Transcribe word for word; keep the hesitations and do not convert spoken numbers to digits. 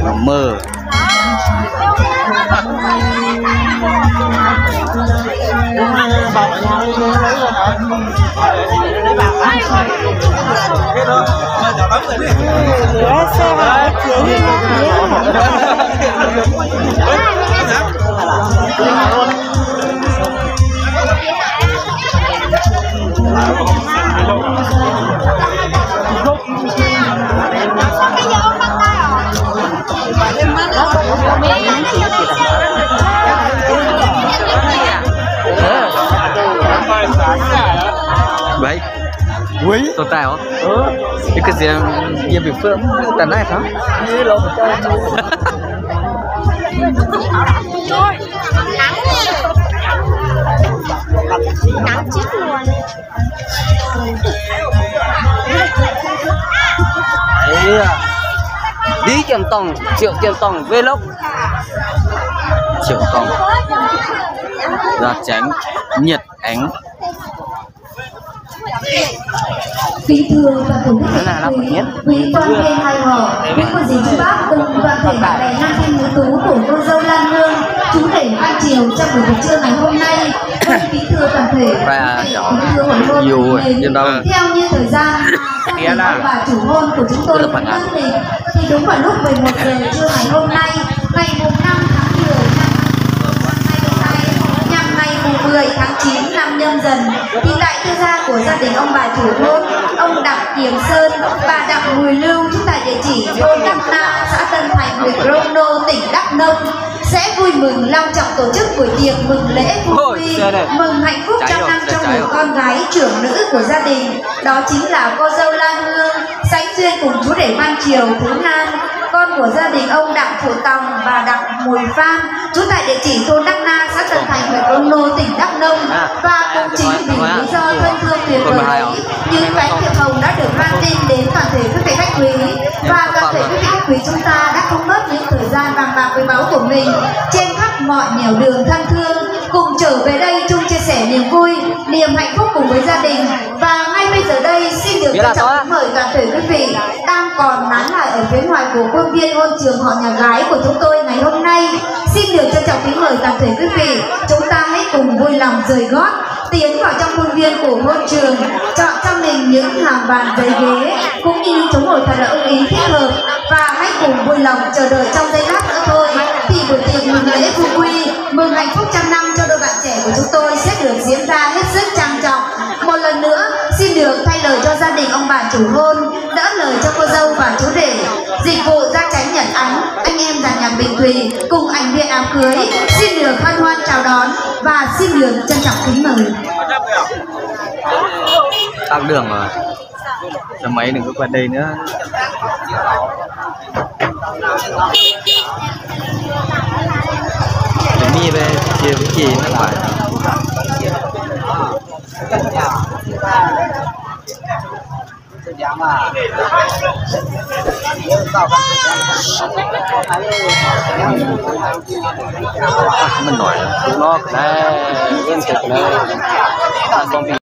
mơ vậy quý tồn tại không? Ừ. Cái gì nhiều địa phương tận này sao? Như lâu một chơi. Nắng chết luôn. Đấy à. Đi Triệu Tòng, Triệu Triệu Tòng vlog. Triệu Tòng. Ra tránh nhiệt ánh. Kính thưa và cùng quý quý quan viên hai họ, quý cô dì chú bác cùng toàn thể bạn bè nam thanh nữ tú của cô dâu Lan Hương, chú rể Văn Triều trong buổi tiệc trưa ngày hôm nay. Kính thưa toàn thể, kính thưa hội hôn. Theo như thời gian và chủ hôn của chúng tôi quyết định thì đúng vào lúc mười một giờ trưa ngày hôm nay, ngày mùng năm tháng mười năm hai nghìn không trăm hai mươi hai, nhằm ngày mùng mười tháng chín năm Nhâm Dần, thì tại tư gia của gia đình ông bà chủ hôn, ông Đặng Kiềm Sơn, bà Đặng Mùi Lưu, trú tại địa chỉ thôn Đắc Na, xã Tân Thành, huyện Crono, tỉnh Đắk Nông, sẽ vui mừng long trọng tổ chức buổi tiệc mừng lễ phú quy, mừng hạnh phúc trăm năm trong người con gái trưởng nữ của gia đình. Đó chính là cô dâu Lan Hương sánh duyên cùng chú rể Văn Triều, Phú Nan, con của gia đình ông Đặng Phụ Tòng và Đặng Mùi Phan, trú tại địa chỉ thôn Đắc Na, xã Tân Thành, huyện Crono, tỉnh Đắk Nông. Và cũng chính vì lý do thân thương tuyệt vời ấy, những bánh tiệc hồng đã được mang tin đến toàn thể quý vị khách quý, và toàn thể quý vị khách quý chúng ta đã không mất những thời gian vàng bạc quý báu của mình trên khắp mọi nẻo đường thân thương, cùng trở về đây chung chia sẻ niềm vui, niềm hạnh phúc cùng với gia đình. Và ngay bây giờ đây xin được trân trọng mời toàn thể quý vị đang còn nán lại ở phía ngoài của khuôn viên hôn trường họ nhà gái của chúng tôi ngày hôm nay, xin được trân trọng kính mời toàn thể quý vị chúng ta hãy cùng vui lòng rời gót tiến vào trong khuôn viên của hôn trường, chọn cho mình những hàng bàn giấy ghế cũng như những chỗ ngồi thật là ưng ý thích hợp, và hãy cùng vui lòng chờ đợi trong giây lát nữa thôi thì buổi tiệc mừng lễ phú quy, mừng hạnh phúc trăm năm cho đôi bạn trẻ của chúng tôi sẽ được diễn ra hết sức trang trọng. Một lần nữa xin được thay lời cho gia đình ông bà chủ hôn, đỡ lời cho cô dâu và chú rể, dịch vụ ra tránh nhận ánh, anh em dàn nhạc Bình Thùy cùng ảnh viên áo cưới xin được hân hoan chào đón và xin được trân trọng kính mời. Tắc đường rồi, cho mấy đừng có qua đây nữa. Để mi về chia với chị nó phải. Mình nói nó đây, yên thực đây.